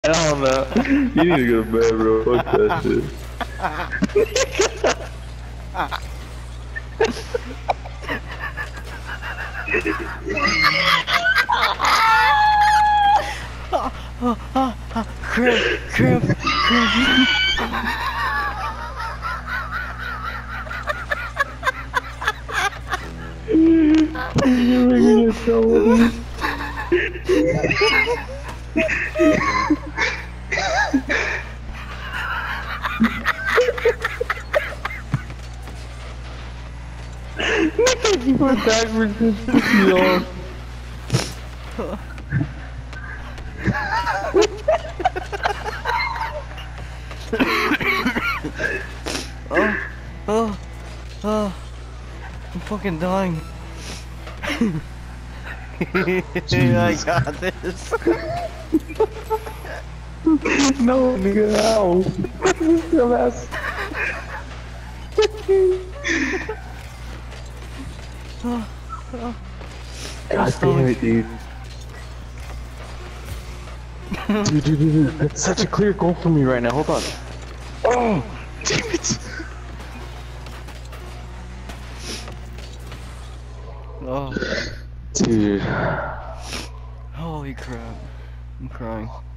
Hell no. You need to go to bed, bro. Fuck that shit. Crib. You're making me trouble. You went backwards and pissed me off. I'm fucking dying. I got this. No, nigga, ow. Dumbass. God damn it, dude. Dude. That's such a clear goal for me right now. Hold on. Oh, damn it. Oh. Dude. Holy crap. I'm crying.